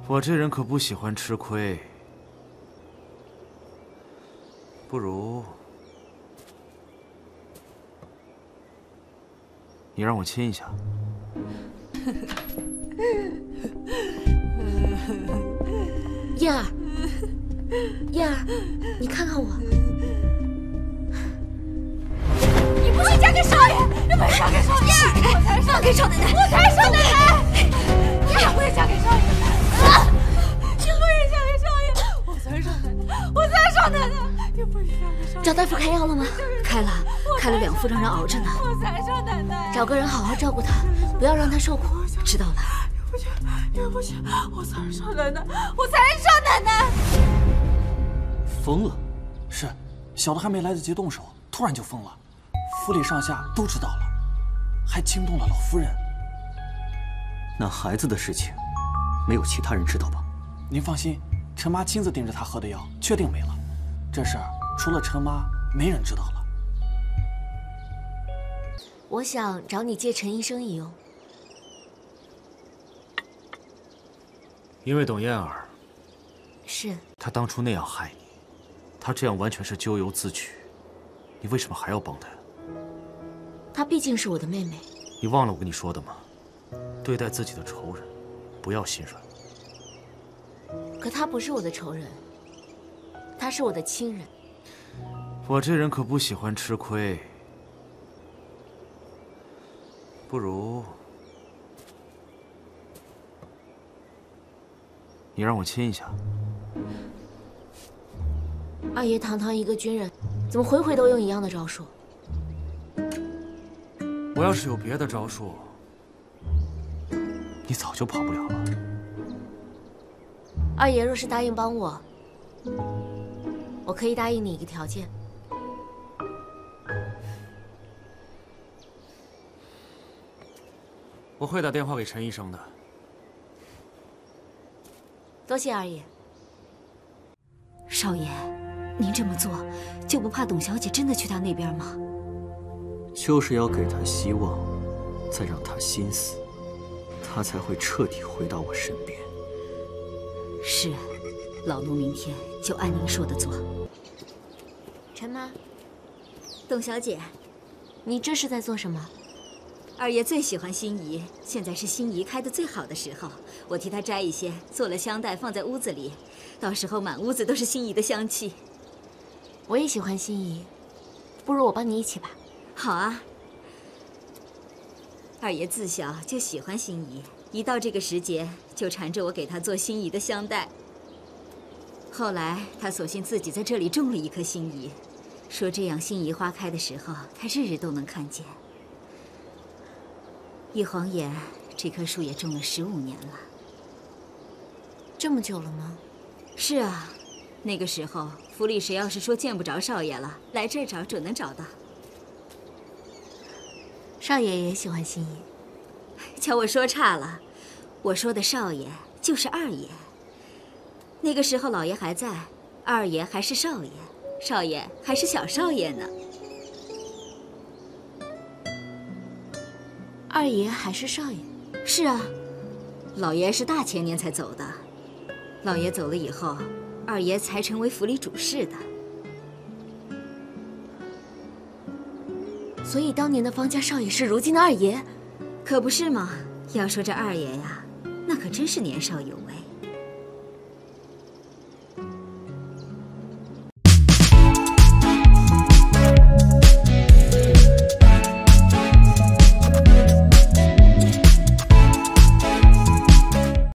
我这人可不喜欢吃亏，不如你让我亲一下。 燕儿，燕儿，你看看我。 你不会嫁给少爷，你不会嫁给少爷，我才是放开少奶奶，我才是少奶奶。你也不会嫁给少爷，你不会嫁给少爷，我才是少奶奶，我才是少奶奶。你不会嫁给少爷。 找大夫开药了吗？开了2副，让人熬着呢。 我才是少奶奶。 找个人好好照顾他，不要让他受苦。知道了。 也不行，我才是少奶奶，我才是少奶奶。 疯了，是小的还没来得及动手，突然就疯了。府里上下都知道了，还惊动了老夫人。 那孩子的事情，没有其他人知道吧？ 您放心，陈妈亲自盯着他喝的药，确定没了。这事儿除了陈妈，没人知道了。 我想找你借陈医生一用。 因为董燕儿， 是她当初那样害你，她这样完全是咎由自取，你为什么还要帮她？ 她毕竟是我的妹妹。 你忘了我跟你说的吗？对待自己的仇人，不要心软。 可她不是我的仇人，她是我的亲人。 我这人可不喜欢吃亏，不如你让我亲一下。 二爷堂堂一个军人，怎么回回都用一样的招数？ 我要是有别的招数，你早就跑不了了。 二爷若是答应帮我，我可以答应你一个条件。 我会打电话给陈医生的。 多谢二爷。 少爷，您这么做，就不怕董小姐真的去他那边吗？ 就是要给他希望，再让他心死，他才会彻底回到我身边。 是，老奴明天就按您说的做。 陈妈， 董小姐， 你这是在做什么？ 二爷最喜欢心仪，现在是心仪开的最好的时候，我替他摘一些，做了香袋放在屋子里，到时候满屋子都是心仪的香气。 我也喜欢心仪，不如我帮你一起吧。 好啊。二爷自小就喜欢心仪，一到这个时节就缠着我给他做心仪的香袋。后来他索性自己在这里种了一棵心仪，说这样心仪花开的时候，他日日都能看见。一晃眼，这棵树也种了15年了。 这么久了吗？ 是啊，那个时候府里谁要是说见不着少爷了，来这儿找准能找到。 少爷也喜欢心仪。 瞧我说差了，我说的少爷就是二爷。那个时候老爷还在，二爷还是少爷，少爷还是小少爷呢。 二爷还是少爷？ 是啊，老爷是大前年才走的。老爷走了以后，二爷才成为府里主事的。 所以当年的方家少爷是如今的二爷？ 可不是嘛！要说这二爷呀，那可真是年少有为。